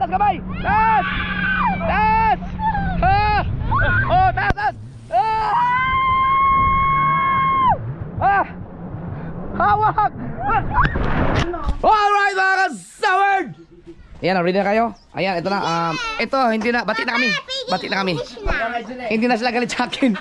taas kamay! Taas! Taas! Ah! Oh, taas, taas! Ah! Ah! Hawak! Alright mga kasaward! Ayan, ready na kayo? Ayan, ito na. Ito, hindi na. Bati na kami. Bati na kami. Hindi na sila galit sa akin.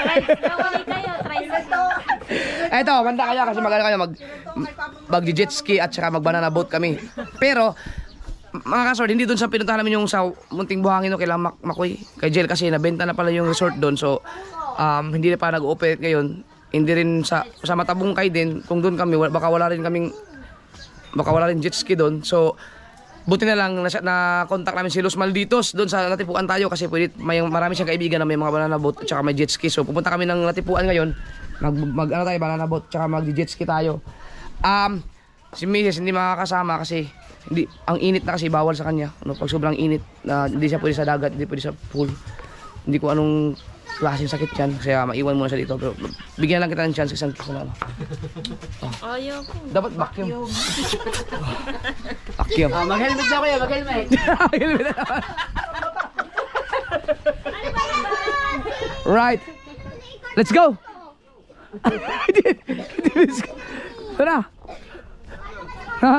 Ito, manda kayo kasi magana kayo mag-jet ski at saka mag-banana boat kami. Pero, mga kasaward, hindi dun sa pinuntahan namin yung sa Munting Buhangin o kay Makoy. Kay Jel kasi nabenta na pala yung resort dun. So, hindi na pa nag-operate ngayon. Hindi rin sa Matabungkay din. Kung dun kami, baka wala rin jet ski dun. So, buti na lang na contact namin si Los Malditos doon sa Latipuan tayo kasi marami siyang kaibigan na may mga banana boat at saka may jet ski. So pupunta kami ng Latipuan ngayon. Tayo banana boat at saka mag jet ski tayo. Si Mrs. hindi makakasama kasi ang init na kasi bawal sa kanya. Pag sobrang init hindi siya pwede sa dagat, hindi pwede sa pool. Hindi ko anong klaseng sakit yan kaya maiwan muna siya dito. Pero bigyan lang kita ng chance isang kiss na lang. Ayaw ko. Dapat vacuum. Vacuum. Mag-helmet na kuya, mag-helmet. Helmet na naman. Right. Let's go. Tara. Ha?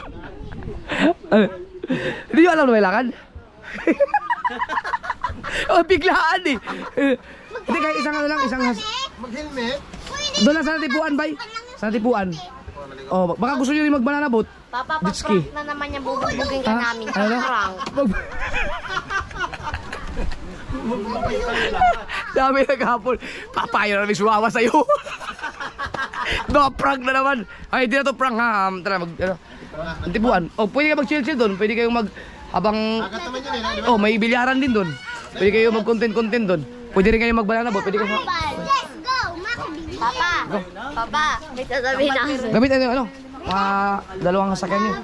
Hindi nyo alam na may lakad? Oh, biglaan eh. Hindi kayo isang Mag-helmet? doon lang sa Latipuan, bay. Sa Latipuan. Oh, baka gusto nyo rin mag-banana boat. Papa, Jet ski. pag-prank na naman niya, bubugin ka namin. Ano? Prank. Dami naghapon. Papayo na namin sumawa sa'yo. Prank na naman. Ay, hindi na to prank ha. Tara, Latipuan. Oh, pwede kayo mag-chill-chill doon. Pwede kayo habang may bilyaran din doon. Pwede kayo mag-content doon. Pwede rin kayo mag-banana boat. Pwede kayo Let's go! Papa, may sasabihin na. gamit ano? Dalawang sasakyan nyo.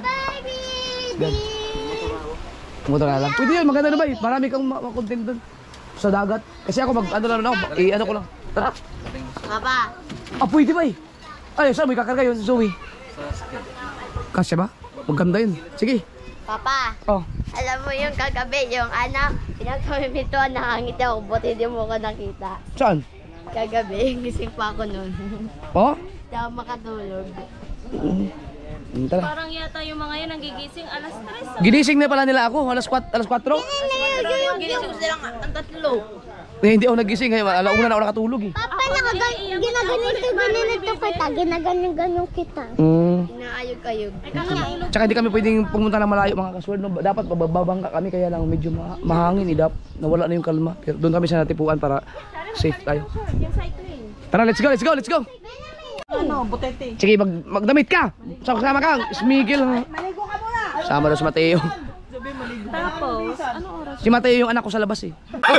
Motor na lang. Pwede yun, maganda na ba eh. Marami kang makontent doon. Sa dagat. Kasi ako ano ko lang. Tara. Papa. Pwede ba eh. Ay, saan mo ikakarga yun, Zoe? Kasya ba? Maganda yun. Sige. Papa. Oh. Alam mo yung kagabi, yung pinagpamimituan nakangiti ako, buti hindi mo ko nakita. Saan? Kagabi, gising pa ako nun. Oh? Hindi ako makatulog. Tara. Parang yata yung mga yan nagigising alas 3. Ginising na pala nila ako, alas 4. Ginising silang ang tatlo. Hindi ako nagising ngayon, alauna na ako nakatulog eh. Papa, ginaganito kita, ginaganong kita. Inaayog-ayog. Tsaka hindi kami pwedeng pumunta ng malayo mga kasword. No? Dapat babangka kami kaya lang medyo mahangin eh. Nawala na yung kalma. Pero doon kami sa Latipuan para safe tayo. Tara, let's go. Ano, butete. Sige, magdamit ka. Sama ka, Smigil. Maligo ka muna. Sama daw si Mateo. Tapos, ano oras? Si Mateo yung anak ko sa labas eh.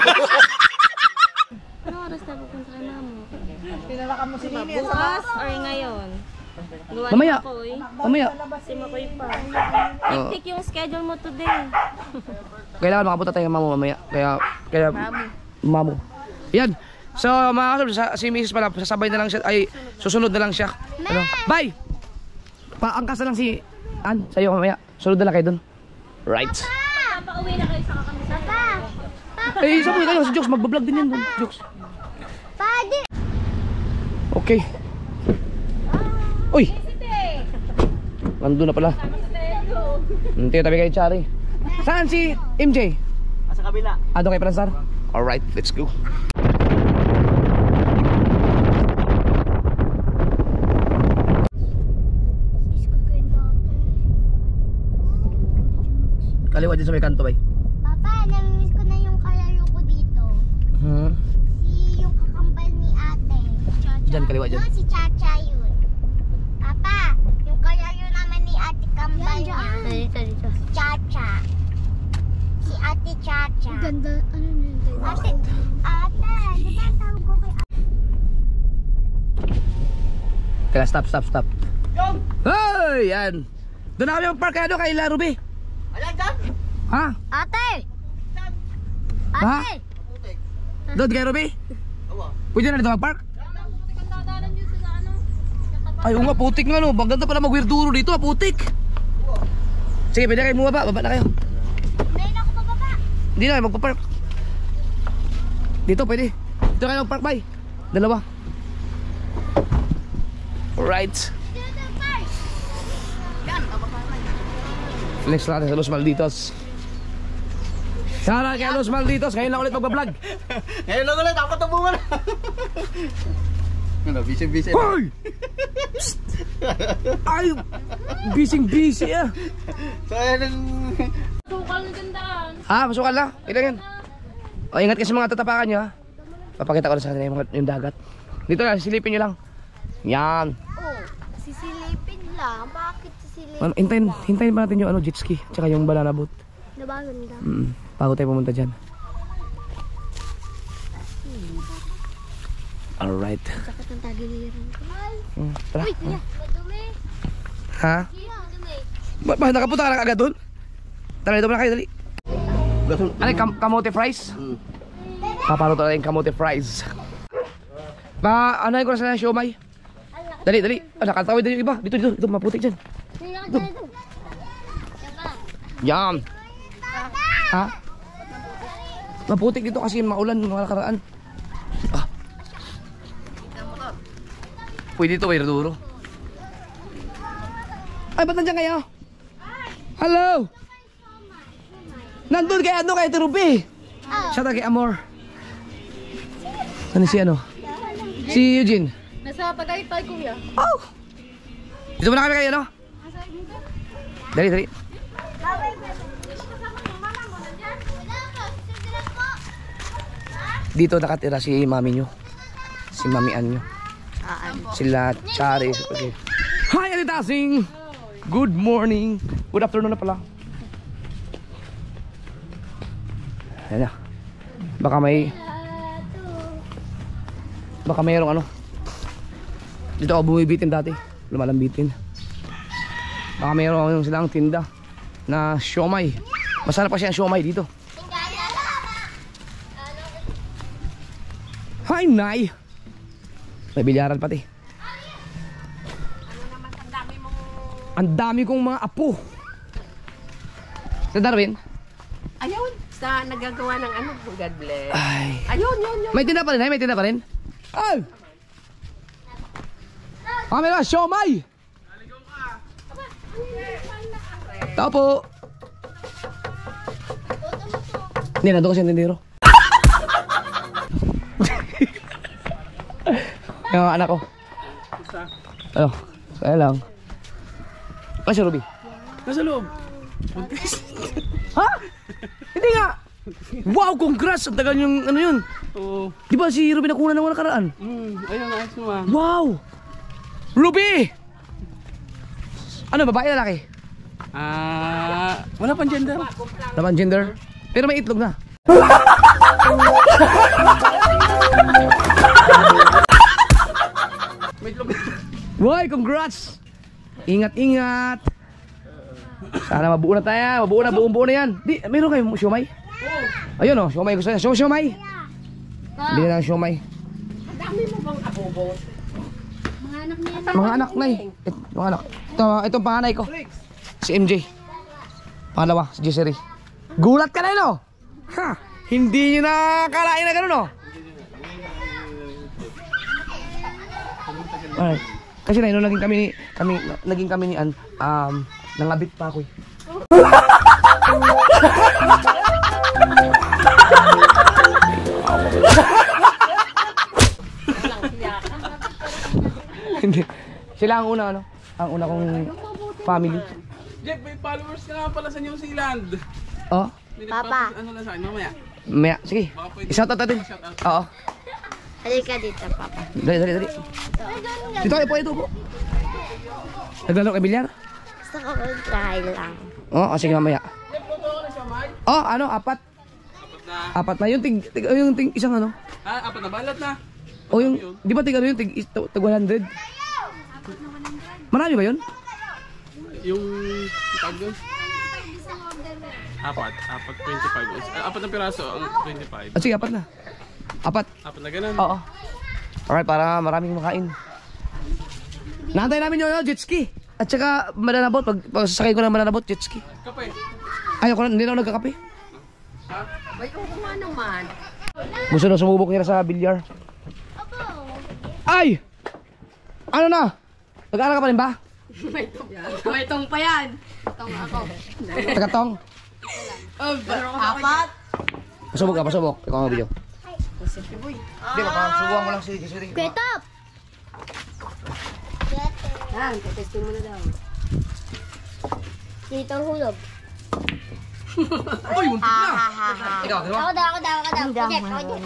Ano oras na pupunta na mo? Pinalakan mo si Nini. Bukas or ngayon? Luwan Mamaya. ako eh. Mamaya. Si Makoy pa. Oh. Hectic yung schedule mo today. Kailangan makapunta tayo ng mamo mamaya. Kaya mamo. Yan. So mga kasama, si Mrs. pala, sasabay na lang siya, ay susunod na lang siya. Ano? Bye! Paangkas na lang si Ann, sa'yo mamaya. Sunod na lang kayo dun. Right. Pauwi na kayo sa kakamisal. Eh, sabi kayo, si Jokes, magbablog din yan dun. Jokes. Okay. Uy! Nandun na pala. Tayo tabi kayo, Chari. Saan si MJ? Sa kabila. Doon kay Pransar? Alright, let's go. Kaliwa din sa may kanto, bay. Papa, namimiss ko na yung kalaro ko dito. Si yung kakambal ni ate. Diyan, kaliwa dyan. No, si Chacha yun. Papa, yung kalaro naman ni ate kambal niya. Dito. Si Chacha. Si ate Chacha. Ganda, ano na yun? Ate, di ba tawag ko kay ate? Kaya stop. Hey, yan. Doon na kami mag-park kaya doon kay La Ruby. Ha? Ate! Ha? Doon kay Ruby? Pwede na dito mag-park? Ay, nga, putik nga no. Baganda pala mag-wirduro dito, putik. Sige, pwede kayo bumaba. Baba na kayo. Hindi na, magpa-park. Dito, pwede. Dito kayo mag-park, bay. Dalawa. Alright. Flex natin sa Los Malditos. Sana kay Los Malditos, ngayon lang ulit magpa-vlog. Ngayon lang ulit, dapat ang bunga na. Ano, busy. Hoy! Ay! Busy ah. So, ayan ang... Sukal na gandaan. Masukal na. Ilan yan? O, ingat kasi mga tatapakan nyo ha. Papakita ko na sa kanila yung dagat. Dito na, silipin nyo lang. Yan. Oh, sisilipin lang. Bakit sisilipin? Hintayin pa natin yung jet ski. Tsaka yung banana boat. Nabagan ka. Bago tayo pumunta dyan. Alright. Sakit ang tagiliran ko. Tara. Uy, kuya. Madumi. Ha? Madumi. Nakapunta ka lang agad doon? Tara, dito muna kayo, dali. Ano yung kamote fries? Papaluto na yung kamote fries. Ano yung kurasa na siomay? Dali. Nakatawid na yung iba. Dito, maputik dyan. Yan. Ha? Maputik dito kasi maulan mga nakaraan. Pwede ito, duro. Ay, ba't nandiyan kayo? Hello! Nandun kay kay Ruby. Shout out kay Amor. Ano si Si Eugene. Nasa Tagaytay, kuya. Oh! Dito muna kami kayo, no? Dali. Dito nakatira si mami nyo. Si mami Anyo. Sila Chari. Okay. Hi, Ate Tasing! Good morning. Good afternoon na pala. Ayan na. Baka mayroong dito ako bumibitin dati. Lumalambitin. Baka mayroong silang tinda na siomay. Masarap pa siya ang siomay dito. Hi, Nay! May bilyaran pati. Ang dami kong mga apo. Sa Darwin? Ayun, sa nagagawa ng God bless. Ay. Ayun, yun. May tinda pa rin, may tinda pa rin. Ay! Meron, siomay! Tao po! Hindi, nandun kasi yung tindero. Yung anak ko. Kaya lang. Ay, si Ruby. Nasa loob. Ha? Hindi nga! Wow, congrats! Ang tagal yung yun. Oo. Di ba si Ruby nakuha ng nakaraan? Ayun, ayos naman. Wow! Ruby! Ano, babae lalaki? Wala pang gender. Wala pang gender? Pero may itlog na. May itlog. Woy, congrats! Ingat-ingat! Sana mabuo na tayo. Buong-buo na yan. Di, meron kayong siomay? Ayun o, siomay gusto niya. Siomay! Bili na ng siomay. Dami mo bang abobo? Mga anak na eh. Mga anak. Itong panganay ko. Si MJ. Pangalawa, si Jessery. Gulat ka na yun o! Ha! Hindi nyo nakakalain na gano'n o! Alright. Kasi na nung naging kami ni Ann, nangabit pa ako eh. Hindi. Sila ang una ang una kong family. Jeff, may followers ka nga pala sa New Zealand. Oh, Papa. Ano lang sa akin, mamaya. maya, sige. I-shout out natin. Oo. Halika dito, Papa. Dali. Dito kayo po, ito po. Naglalaro kay bilyar? Gusto ko mag-try lang. Oo, sige mamaya. Oh, apat. Apat na. Yung ting isang Apat na balat na. O yung, di ba tig yung tig 100? Marami ba yun? Yung tag yun? Apat 25. Apat na piraso ang 25. Sige, apat na. Apat na ganun. Oo. Alright, para maraming makain. Naantay namin yung jet ski. At saka banana boat. Pag sasakay ko ng banana boat, jet ski. Kape. Ayoko na, hindi na ako nagkakape. May oo nga naman. Gusto na sumubok nila sa bilyar. Ay! Ano na? Nag-aaral ka pa rin ba? May tong pa yan. Tong ako. Tagatong? Apat. Pasubok ka, pasubok. Ikaw ang video. Hindi, papasubukan mo lang si Kisiri. Ketop! Yan, testing mo na daw. Dito hulog. Uy, muntik na! Ikaw, di ba? Ako daw. Project.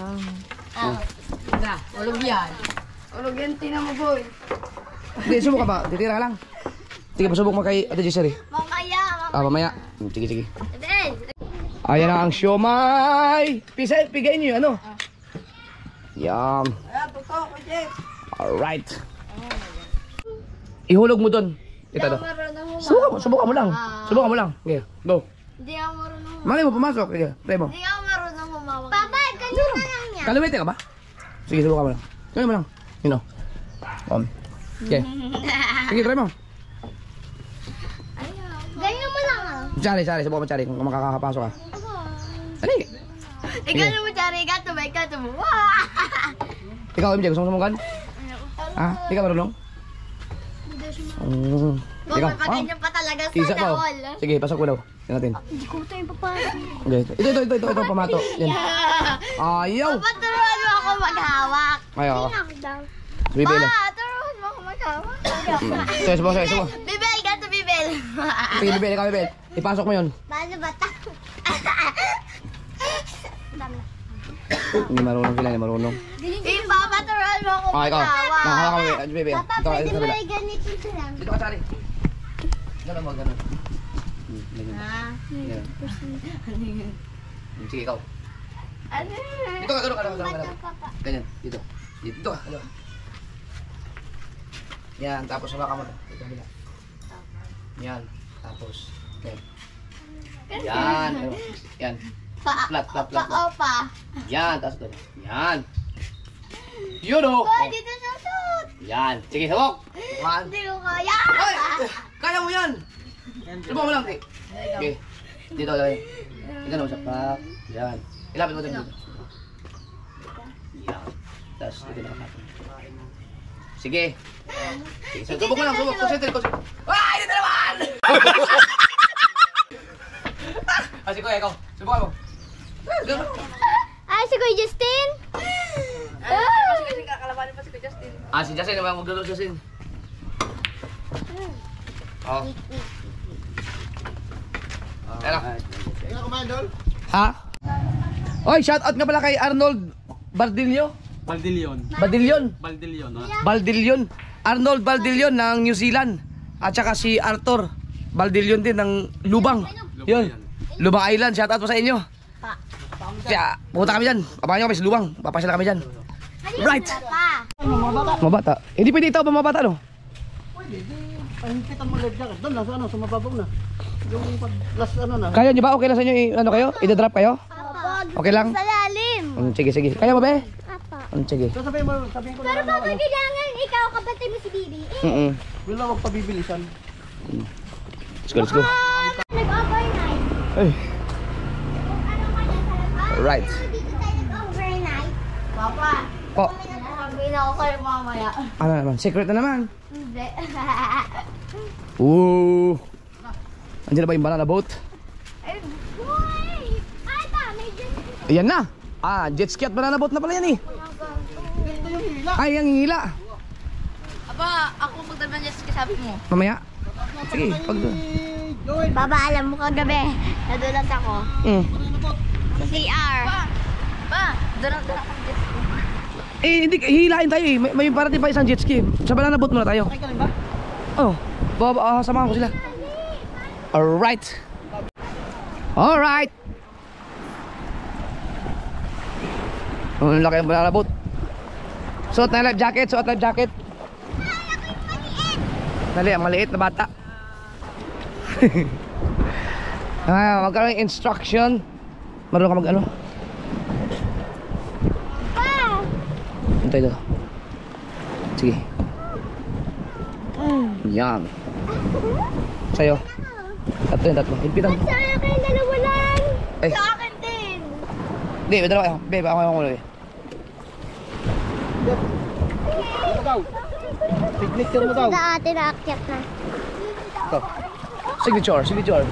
Na, ulog yan. Ulog yan, tinan mo boy. Hindi, subok ka ba? Titira ka lang. Sige, pasubok mo kay Ate Kisiri. Mamaya. Mamaya. Sige, sige. Ben! Ayan na ang siomay! Pigayin nyo yung ano? Yum. Alright. Ihulog mo dun. Ito to. Subukan mo lang. Subukan mo lang. Okay, go. Hindi ako marunong. Malay mo, pumasok. Sige, try mo. Hindi ako marunong humawak. Papa, ganyan na lang yan. Kaluwete ka ba? Sige, subukan mo lang. Try mo lang. You know. Okay. Sige, try mo. Ganyan mo lang ah. Chari, subukan mo chari kung makakapasok ka. Dali. Ikaw na mo, Chari. Ikaw tumay ka tumo. Ikaw, MJ, gusto mo sumukan? Ah, di ka marunong? Ikaw, Magpapaganyan pa talaga sa Isa pa. Oh. dawal. Sige, pasok mo daw. Yan natin. Hindi ko tayo papasok. Okay. Ito, pamato. Yan. Ayaw. Papa, turuan mo ako maghawak. Ayaw. daw. Bibel. Pa, turuan mo ako maghawak. Sige, subukan. Bibel, gato bibel. Sige, Bibel, ikaw, Bibel. Ipasok mo yun. Paano ba ta? Hindi marunong sila, hindi marunong. Papa, turuan mo ako Ikaw. maghawak. Nakahawak ka, Bibel. Papa, Ikaw, pwede ito mo kabila. na ganito lang. Dito ka, Chari. Ganun mo, ganun. Ganun. Sige, ikaw. Ano? Dito ka, ganun. Ganyan, dito. Dito ka, ganun. Yan, tapos hawakan mo to. Dito kabila. Yan, tapos. Okay. Yan, ano. Yan. Flat. Pa. Yan, tapos doon. Yan. Yun o. Pa, dito susot. Yan. Sige, sabok. One. Hindi ko kaya. Ay! Kaya mo yan. Sabok mo lang, Tik. Okay. Dito, lagay. Tignan mo sa pak. Yan. Ilapit mo dito. Yan. Tapos dito na kapatid. Sige. Sige, subok mo lang, subok. Concentrate. Ay, dito naman! Sige, kuya, ikaw. Subukan mo. Ay, si Kuya Justin. Kasi kakalabanin pa si Kuya Justin. Si Justin naman, maglulog Justin. Oh. Ano? Ha? Oy, shout out nga pala kay Arnold Bardillo. Baldillion. Baldillion. Baldillion. Arnold Baldillion ng New Zealand. At saka si Arthur Baldillion din ng Lubang. Yun. Lubang Island. Shout out po sa inyo. Kaya pupunta kami dyan. Papahan nyo kami sa Lubang. Papasyal kami dyan. Right. Mabata. Hindi pwede ito pa mabata, no? Pahingitan mo live jacket. Doon lang sa sa mababaw na. Yung last na. Kaya nyo ba? Okay lang sa inyo? Ano kayo? I-drop kayo? Okay lang? Sa lalim. Sige. Kaya mo ba? Apa. Sige. Sabihin ko Pero na Papa, kailangan ikaw kapatid mo si Bibi. Yun lang wag pabibilisan. Let's go. Nag-overnight. Ay. Ano ka na sa labas? Right. Dito tayo nag-overnight. Papa, Po. sasabihin ako kayo mamaya. Ano naman? Secret na naman. Hindi. Ooh. Andiyan na ba yung banana boat? Ay, boy! Ay, pa, may dyan. Ayan na. Jet ski at banana boat na pala yan eh. Ay, ang hila. Aba, ako magdalman niya sabi mo. Mamaya. Sige, pag doon. Baba, alam mo kagabi, nadulat ako. Sa CR. Ba, doon ako jet ski. Hindi, hihilain tayo eh. May parating pa isang jet ski. Sa banana boat muna tayo. Oh, samahan ko sila. Alright. Alright. Ang laki ang banana boat. Suot na life jacket, Dali, ang maliit na bata. Magkaroon ng instruction. Marunong ka mag-ano? Antay daw. Sige. Yan. Sa'yo. Tatlo. Higpitan mo. Sa akin, dalawa lang. Ay. Sa akin din. Hindi, may dalawa kayo. Babe, ako yung kulay. Ano daw? Signature mo daw. Sa atin naakyat na. Ito. Signature.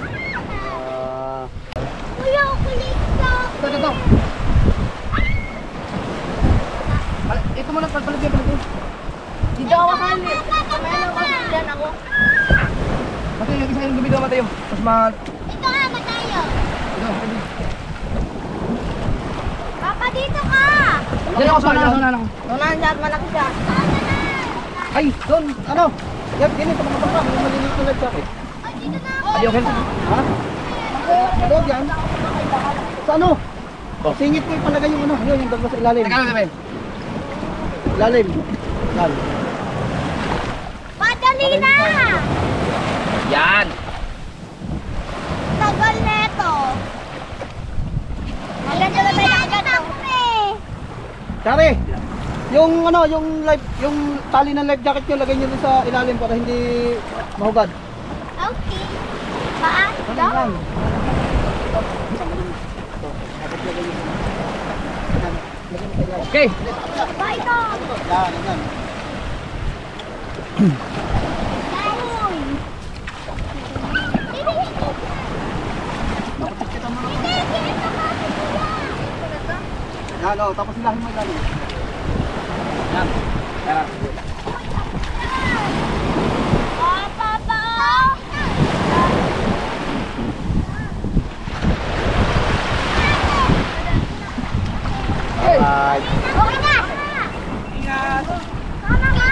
Kuya, kulit ka. Ito. Ito muna, palit yan. Dito ako kasali. Mamaya lang kasalihan ako. Mateo, yung isa yung gumagawa, Mateo. Mas mahal. Ito nga, Matayo. Ito. Papa, dito ka. Diyan ako sa una. Unahan dyan, malaki siya. Ay, doon, ano? Yan, ganito mga bangka. May maliliit na life jacket. Ay, dito na ako. Adi, okay. Ha? Doon yan. Sa ano? Singit ko ipalagay yung ano. Yun, yung dalawa sa ilalim. Teka lang, Mateo. Ilalim. Yan. Padali na. Yan. Tagal neto. Maganda na tayo agad ako eh. Kare, yung ano, yung tali ng life jacket nyo, lagay nyo dun sa ilalim para hindi mahugad. Okay. Paan? Yan. Okay. Ba ito? Yan. Uy. Yan, oh, tapos ilahin mo ilalim. Yan. Yan. Papa. Alright. Okay na. Ingat. Tama ka.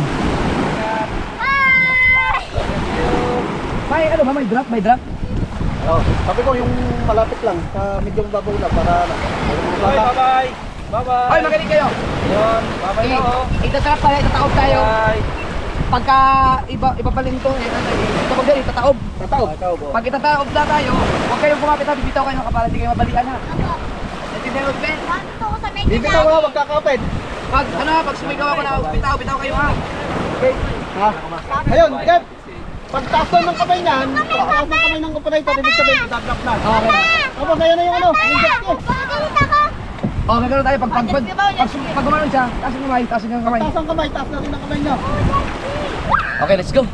Bye. May drop. Oh, sabi ko yung malapit lang, sa medyo mababaw lang para Bye. Ay, magaling kayo. Yun. Bye-bye na oh. Itatrap tayo, itataob tayo. Bye. Pagka ibabalin to, ito pag ganyan, itataob. tataob. Pag itataob na tayo, huwag kayong kumapit ha, bibitaw kayo ng kapal, hindi kayo mabalian ha. Naintindihan mo, Ben? Dito ko sa medyo Bibitaw ko, magkakapit. Pag sumigaw ako na, bitaw kayo ha. Okay. Ha? Ayun, Kev. Pagtaas doon ng kamay niyan, pagtaas ng kamay ng operator, ibig sabihin, itadrap na. Okay. Tapos ayun na yung ano, yung jet ski. Pagalit ako. Okay, gano'n tayo, pag gumanon siya, taasin yung kamay, taasin yung kamay. Taas ang kamay, taas natin ang kamay niya. Okay, let's go.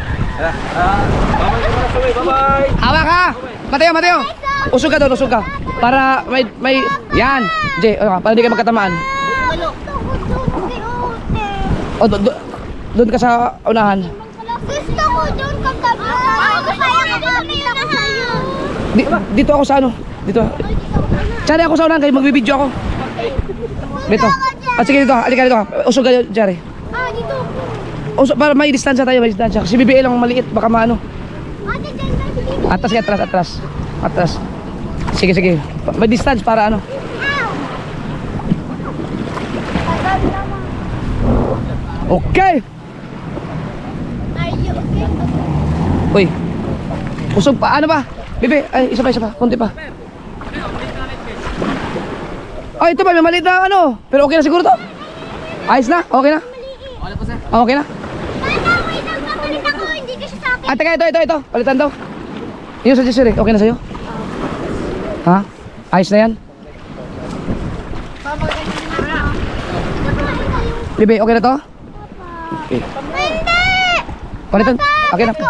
Bye-bye. Hawak ha! Mateo! Usog ka doon, usog ka. Para may, yan. Jay, para hindi kayo magkatamaan. O, doon ka sa unahan. Gusto ko doon kagabi. Kaya ko makita ko sa'yo. Dito ako sa ano? Dito. Tsari ako sa unahan kayo, magbibideo ako. Dito. Sige dito, halika dito. Usog ka, Jari. Dito. Usog, para may distansya tayo, may distansya. Kasi BBA lang maliit, baka maano. Ate, dyan tayo dito. Atras. Sige. May distance para ano. Tagal naman. Okay. Are you okay? Uy. Usog pa. Ano ba? Bibi, ay, isa pa. Kunti pa. Ay, ito ba? May maliit na ano. Pero okay na siguro to. Ayos na? Okay na? Okay na? Tata, wait lang. Papalit ako. Hindi kasi sa akin. Ah, teka, ito. Palitan daw. Yung sa Jessere, okay na sa'yo? Ha? Ayos na yan? Bibi, okay na to? Okay. Hindi! Palitan. Okay na.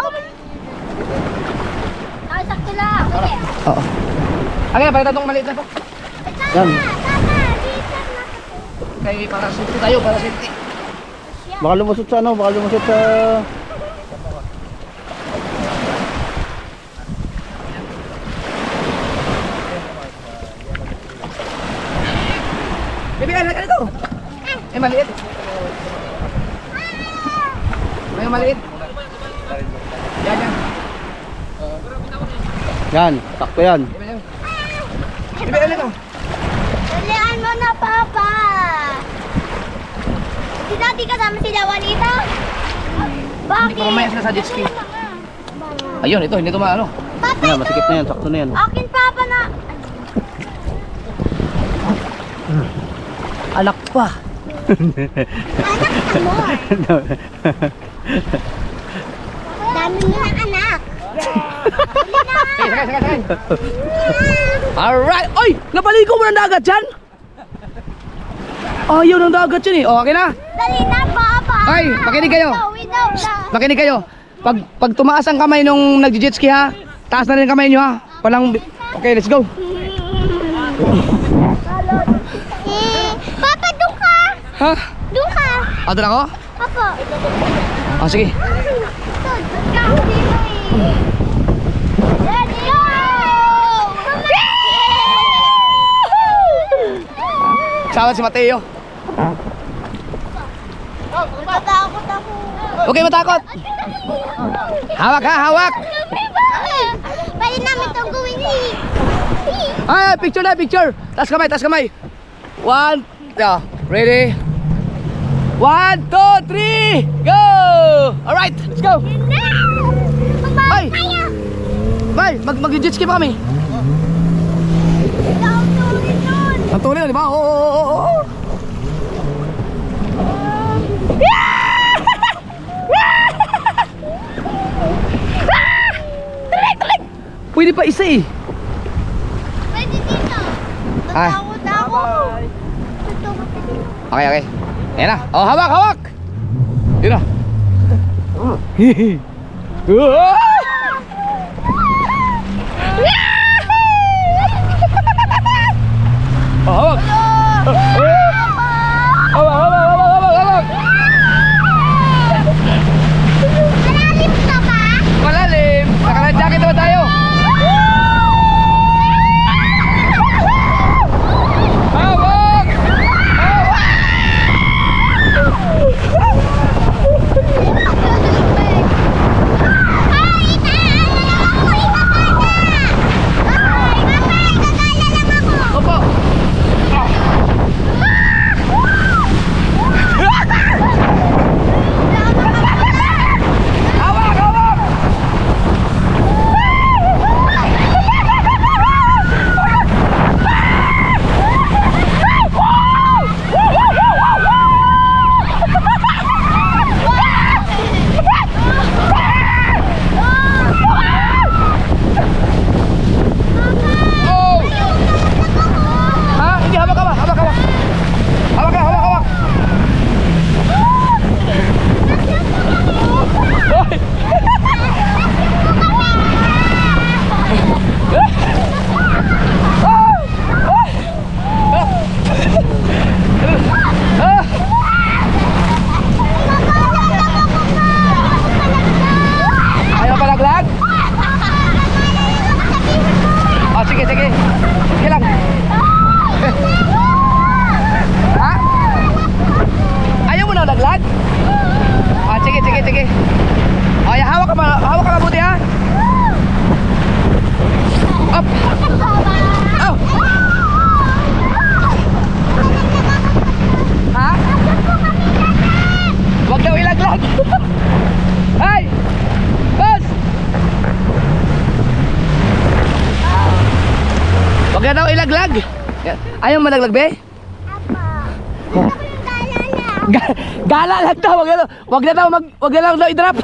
Sakto lang. Okay. Oo. Okay na, palitan tong maliit na to. Yan. Tata, dito na. Kaya para safety tayo, para safety. Baka lumusot sa ano, baka lumusot sa... Bibi, halika dito. Maliit. May maliit. Yan. Yan, sakto yan. Bibi, halika. Dalian mo na, Papa. Di natin kasama si Juanita? Bakit? Mamaya sila sa jet ski. Ayun, ito, hindi ito maano. Papa, Yan, masikip na yan, sakto na yan. akin, Papa, na. Alak pa. Anak ka mo. Dami mo ng anak. Sakay. Alright! Oy! Napaligo mo ng dagat dyan? Ayaw ng dagat dyan eh. O, okay na? Dali na, Papa. Ay, makinig kayo. Without Makinig kayo. Pag tumaas ang kamay nung nag-jet ski ha, taas na rin ang kamay nyo ha. Walang... Okay, let's go. Papa, doon ka. Ha? Doon ka. Doon ako? Papa. O, sige. Let's go! Sama si Mateo. Matatakot ako. Huwag kayo matakot. Hawak ha, hawak. Pwede namin itong gawin eh. Ay, picture na, picture. Taas kamay, taas kamay. One, ready? 1, 2, 3, go! Alright, let's go. Ay! Bay, mag-jet ski pa kami. Ang tuloy na, di ba? Oo. Pwede pa isa eh. Pwede dito. Ay. Tatakot ako. Okay. Ayan na. Oh, hawak, hawak. Yun na. Oh, hawak. Hawak. Malalim ka ba? Malalim. Naka-jacket naman tayo. Hawak. Opo. Hawak, hawak. Oh! Ha? Hindi, hawak ka ba? Hawak. Hawak. Hoy! Ayaw palaglag? Oh, sige. Sige lang. Ha? Ayaw mo na laglag? Ah, sige. Oh, ya, hawak ka mabuti ha. Up. Oh. Ha? Wag daw ilaglag. Hey! Boss! Wag na daw ilaglag. Ayaw malaglag, be? Gala lang daw, wag na lang daw i-drop.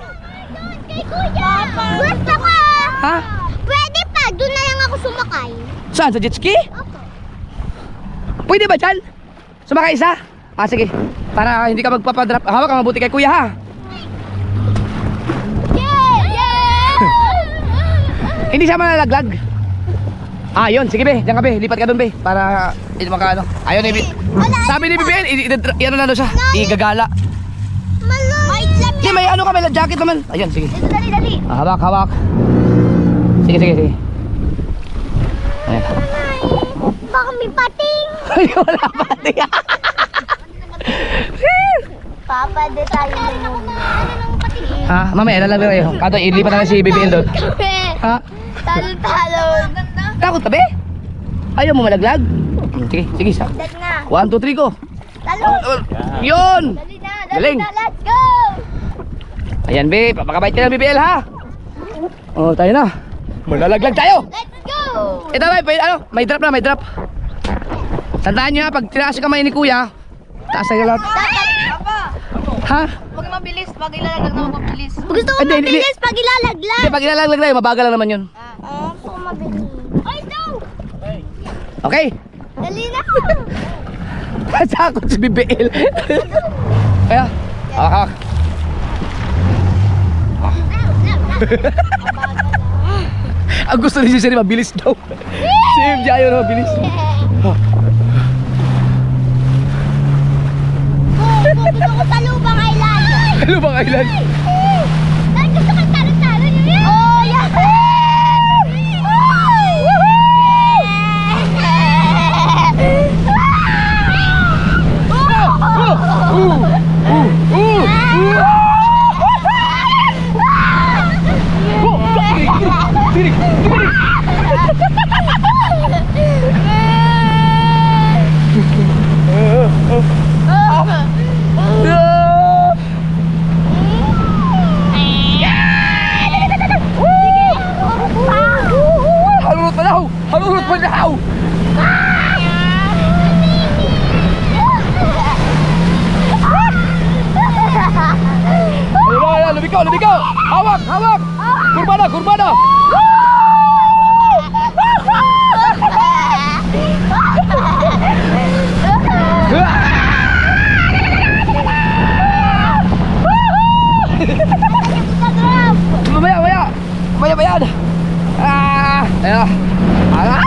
Gusto ko. Ha? Pwede pa. Doon na lang ako sumakay. Saan? Sa jet ski? Pwede ba dyan? Sumakay isa? Ah, sige. Para hindi ka magpapadrop. Hawak ka mabuti kay kuya ha. Hindi siya malalaglag. Ah, yun. Sige be. Diyan ka be. Lipat ka dun be. Para hindi makaano. Ayun eh. Sabi ni BBL, ano na doon siya? Igagala. Hindi, may ano ka, may jacket naman. Ayun, sige. Dali. Ah, hawak. Sige. Ayan. Baka may pating. Ay, wala pati. Papa, di tayo nung pating. Ha? Mamaya, lalagay kayo. Kato, ilipat na lang si BBL doon. Ha? Talo. Takot ka be? Ayaw mo malaglag? Sige, isa. Dali na. 1, 2, 3 ko. Talo. Yun! Dali na. Galing. Let's go. Ayan be, papakabait ka ng BBL ha? Oh, tayo na. Malalaglag tayo! Let's go. Ito ba, may drop. Tandaan nyo ha, pag tinaas yung kamay ni kuya, taas na yung lahat. Ha? Huwag mabilis. Pag ilalaglag na mabilis. Gusto ko Hindi. mabilis pag ilalaglag. Hindi, pag ilalaglag tayo, mabagal lang naman yun. mabili. Ay, no! Okay. Dali na! Sakot si BBL. Kaya, ah. Ang gusto ni Siri mabilis daw. Si MJ ayaw na mabilis. Gusto ko sa Lubang Island. Lubang Island. Dahil gusto ko talo-talo nyo yan. Oh, yes! Halurot pa daw! Halurot pa daw! Ayo, lumikaw, lumikaw! Hawak, hawak! Kurbana, kurbana! Mamaya, mamaya! Mamaya ba yan? Ah! Ayan! Ah!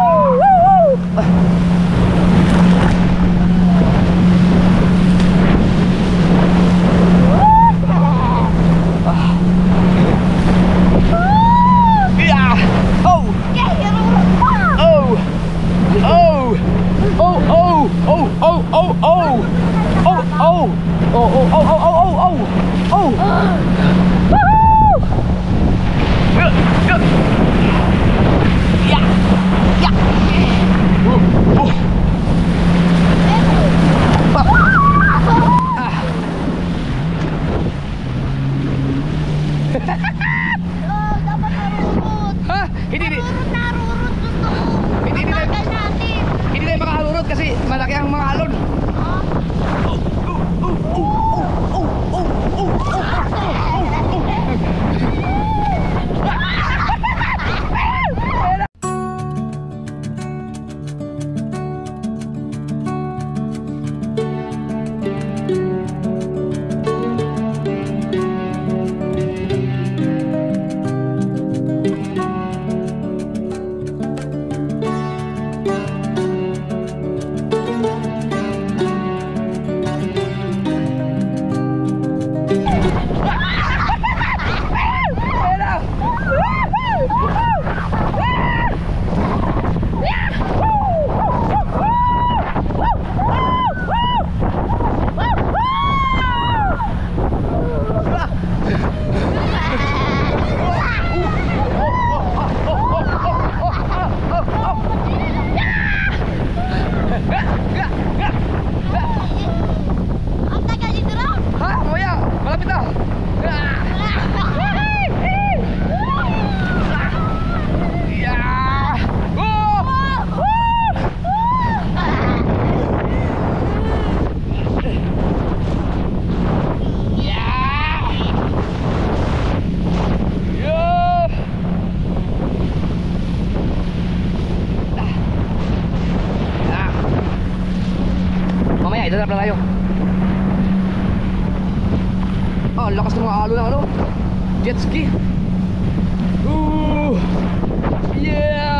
Dapat narurot. Ha? Hindi, Narurot gusto ko. Hindi, hindi. Tagal natin. hindi tayo makahalurot kasi malaki ang mga alon. Ang tagal dito raw. Ha? Mamaya! Malapit na! Yeah! Oh! Yeah! Ah. Mamaya, idarap na tayo. Oh, lakas ng mga alo ng ano? Jet ski. Ooh! Yeah!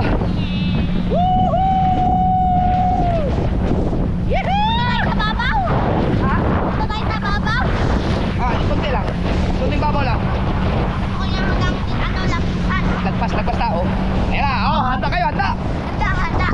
Tayo sa babaw. Ha? Punta tayo sa babaw. Ah, kunti lang. Kunting babaw lang. Ako yung hanggang lapisan. Lagpas tao. Ayan na, oh, handa kayo, handa! Handa.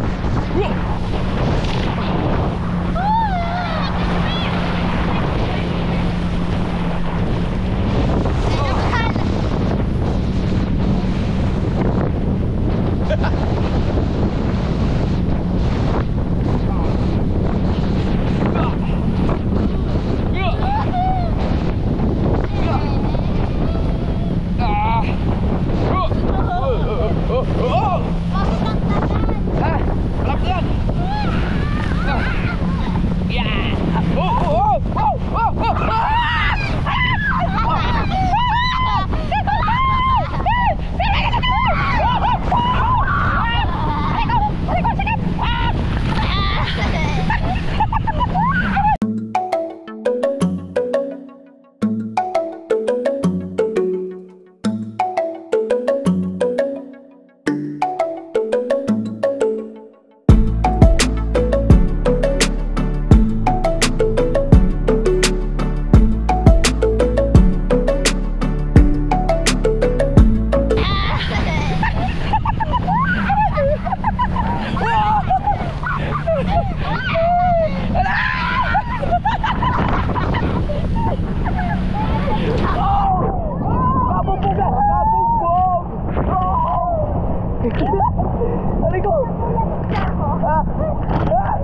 Aray ko! Ah! Ah!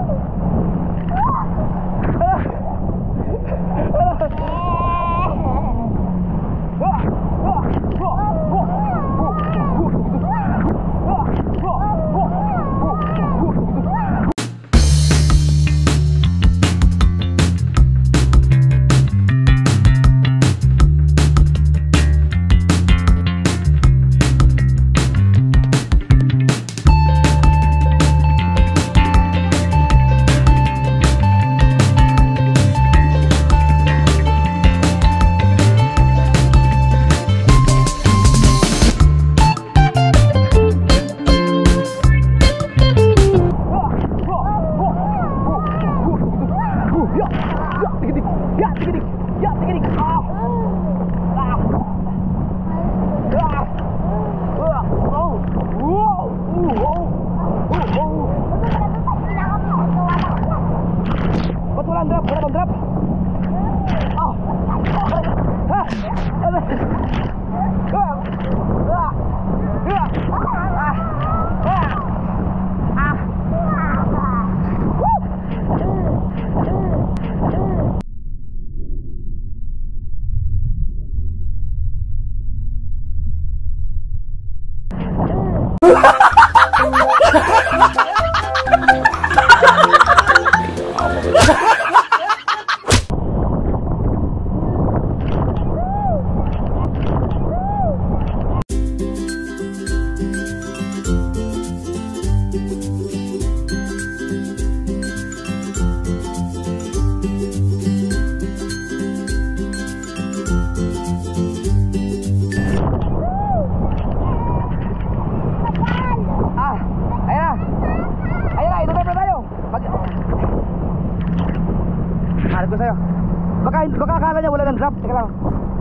Hanap ko sa'yo. Baka akala niya wala ng drop. Teka lang.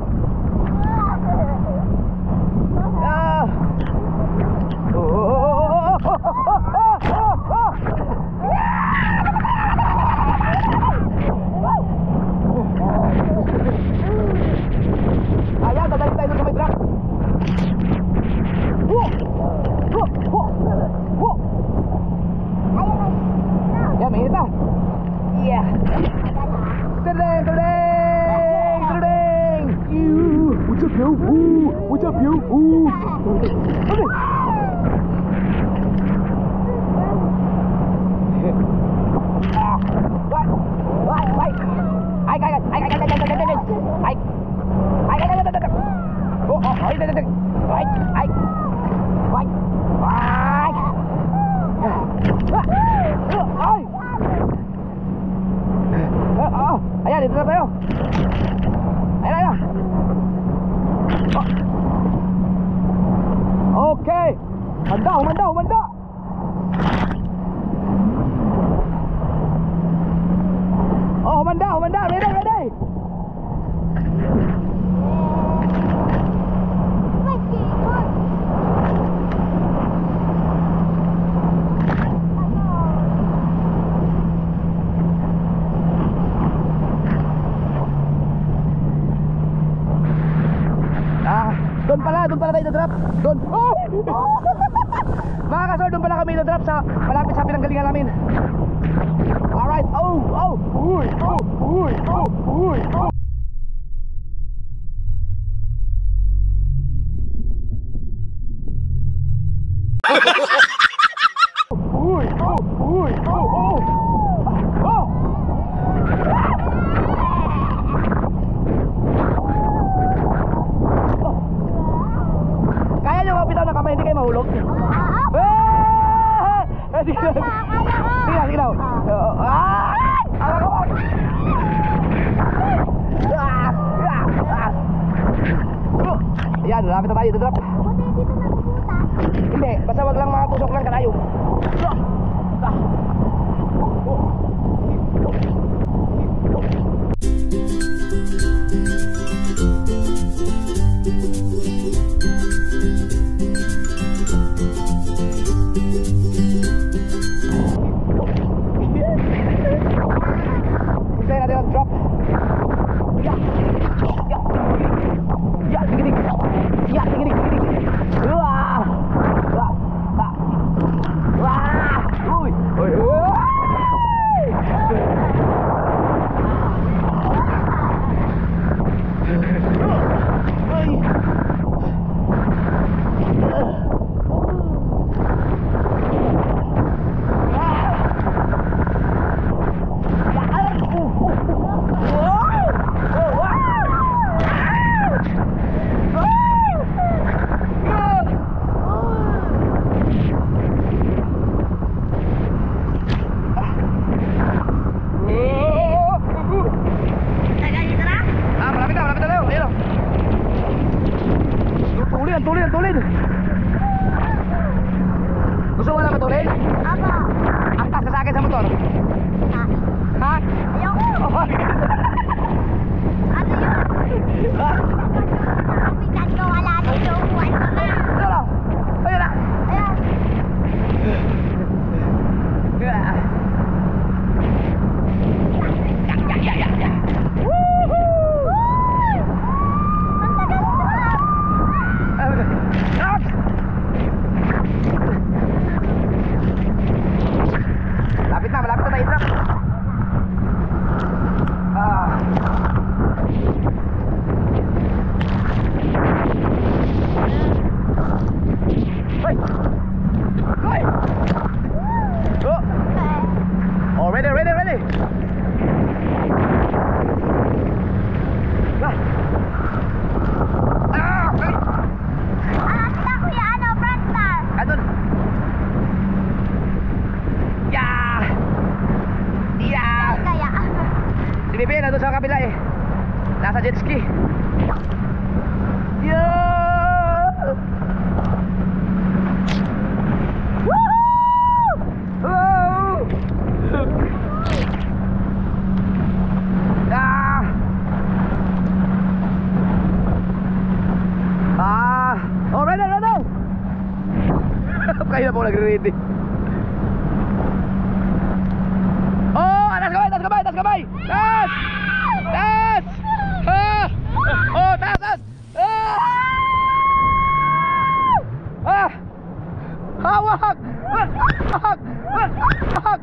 Ah! Ayan, dadali tayo sa may drop. Yan, mainit na. Yeah. Tudeng, tudeng, tudeng. What's up, yo? What's up, yo? Ayan, dito na tayo. Ayan. Okay. Humanda. Oh, humanda. Ready. Doon pala tayo na-drop. Doon. Oh! Mga kasor, doon pala kami na-drop sa malapit sa pinanggalingan namin. Alright. Uy. Kaya nyo mapitaw ng kamay, hindi kayo mahulog? Sige daw. Ayan, lapit na tayo, drop. Hindi, basta wag lang mga tusok lang kanayo. Hintay natin ang drop. Tigidig. Hoy! Go! Oh, ready, ready, ready! Ah! Ready! Kita kuya, ano, frontal. Andun! Yeah! Yeah! Kaya. Si Bibi, nandun sa kabila eh. Nasa jet ski. Yeah! Woohoo! Oh! Ah! Ah! Oh, ready, ready! Kaya na po nagre-ready. Oh! Tas kamay, tas kamay, tas kamay! Tas! Tas! Ah! Oh, tas, tas! Ah! Ah! Hawak! Hawak! Hawak!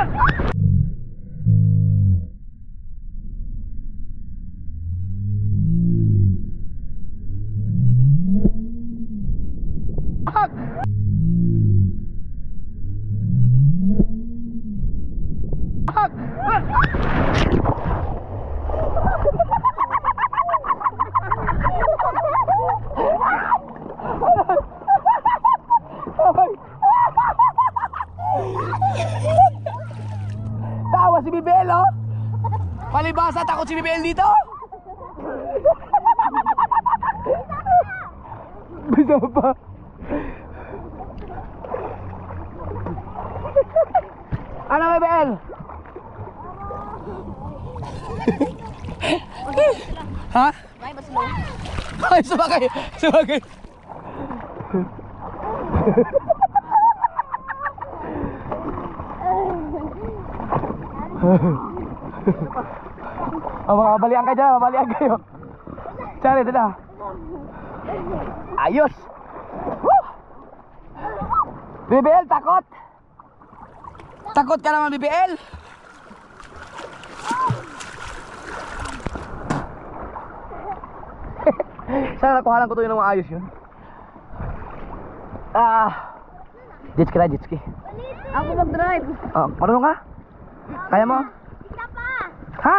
Tawa si Bibel, oh! Palibasa, takot si Bibel dito! Bisa pa! Ano, Bibel? Ha? May mas low. Ay, sabagay! Sabagay! Oh, makabalian kayo dyan, mabalian kayo. Sorry, ito na. Ayos! Woo! BBL, takot! Takot ka naman, BBL! Sana nakuhanan ko ito yung maayos yun. Ah! Jet ski na, jet ski. Ako mag-drive. Oh, marunong ka? Kaya mo? Isa pa. Ha?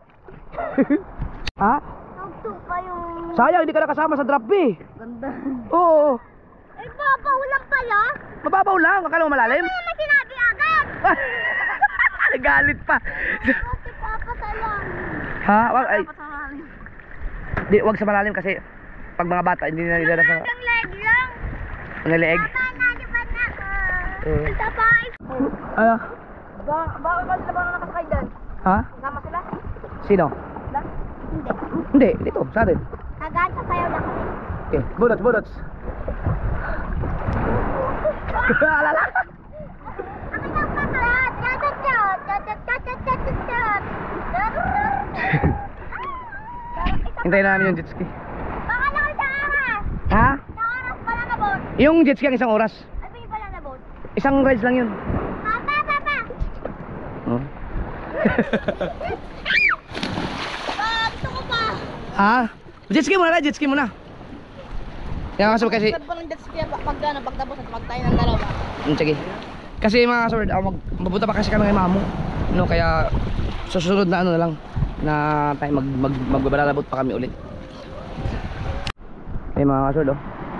Ha? Tugtog pa yung... Sayang, hindi ka nakasama sa drop B. Ganda. Oo. Eh, babaw lang pala. Mababaw lang, akala mo malalim? Ano may sinabi agad? Nagalit pa. Kasi papa sa lang. Ha? Wag, ay, di, wag sa malalim kasi pag mga bata hindi na nila sa Ang leg lang. ang leeg. Papa, nalipan na ako. Eh. Isa pa. Ano? Bakit ba sila parang nakasakay dyan? Ha? Sama sila? Sino? Hindi. Hindi, dito, sa atin. Agad, sasayaw lang kami. Okay, budots, budots. Alala. Ang isang pasalat. Chatat-chat. Chatat-chat-chat-chat-chat. Hintayin na namin yung jet ski. Baka na sa oras. Ha? Sa oras pala na boat. Yung jet ski ang isang oras. Ano yung pala na boat? Isang rides lang yun. Papa, papa. Oh. Gusto ko pa. Ha? Jet ski muna na, jet ski muna. Yan kasi Saan pa ng jet ski pagtapos at pagtayo ng dalawa? sige. Kasi mga kasord, mabuta pa kasi kami kay Mamo. No, kaya susunod na ano na lang na tayo magbabalabot pa kami ulit. Ay mga kasord,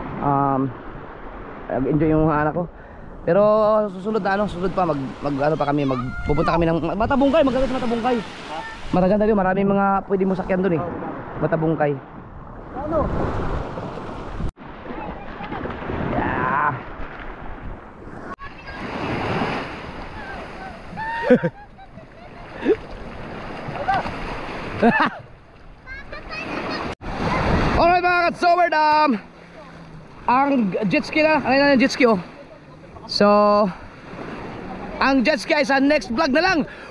enjoy yung mga anak ko. Pero susunod na ano, susunod pa ano pa kami, pupunta kami ng Matabungkay, maganda sa Matabungkay. Maraganda doon, maraming mga pwede mo sakyan doon eh. Matabungkay. Ano? Yeah. Alright mga katsoward, ang jet ski na, ano na yung jet ski oh. So, ang jet ski ay sa next vlog na lang.